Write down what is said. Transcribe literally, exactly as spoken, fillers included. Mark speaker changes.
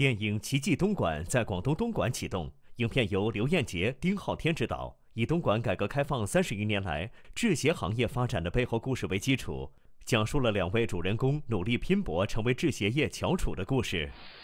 Speaker 1: 电影《奇迹东莞》在广东东莞启动，影片由刘彦杰、丁浩天执导，以东莞改革开放三十余年来制鞋行业发展的背后故事为基础，讲述了两位主人公努力拼搏成为制鞋业翘楚的故事。